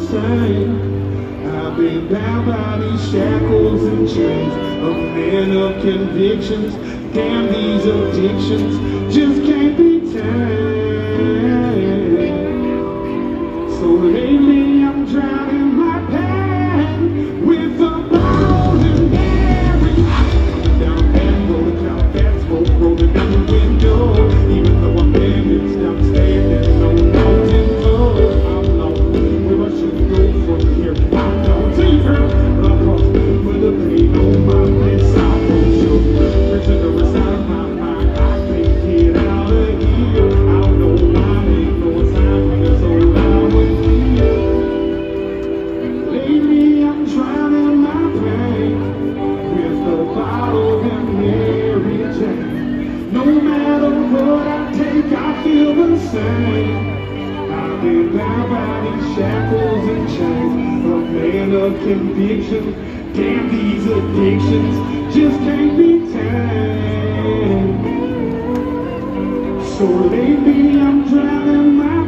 same. I've been bound by these shackles and chains, a man of convictions. Damn, these addictions just can't be tamed. So lately I'm drowning my pain with a bottle and Mary. Down that road, cloud that smoke rolling down the window. Even though I'm damaged, I'm standing on mountain road. I'm lost where I should go from here. I'm down to her, across with the pain on my lips. I won't show prisoner inside of my mind. I can't get out of here. I don't know why ain't no time when it's so loud with me. Lately I'm drowning my pain with the bottle and Mary Jane. No matter what I take, I feel the same. I've been bound by these shackles and chains, a man of conviction. Damn, these addictions just can't be tamed. So lately I'm drowning my